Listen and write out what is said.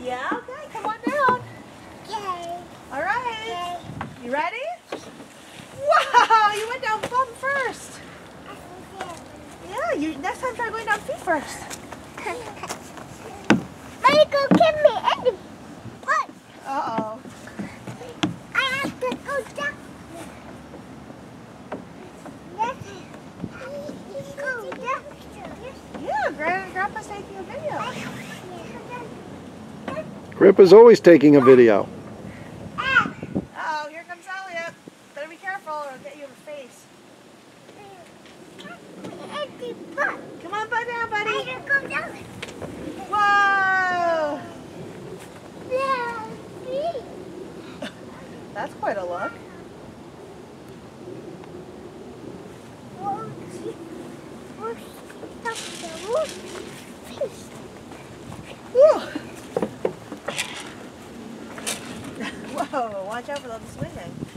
Yeah, okay, come on down. Okay. All right. Okay. You ready? Wow, you went down bum first. Yeah, next time try going down feet first. Michael, give me any. What? Uh-oh. I have to go down. Yes. Go down. Yeah, Grandpa's taking a video. Grandpa's always taking a video. Uh-oh, here comes Elliot. Better be careful or I'll get you in the face. Come on, bud down, buddy. I can go down. Whoa! Yeah. That's quite a look. Whew. Whoa, watch out for those swinging.